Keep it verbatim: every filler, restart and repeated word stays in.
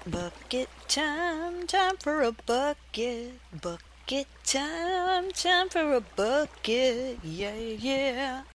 Bucket time, time for a bucket. Bucket time, time for a bucket. Yeah, yeah.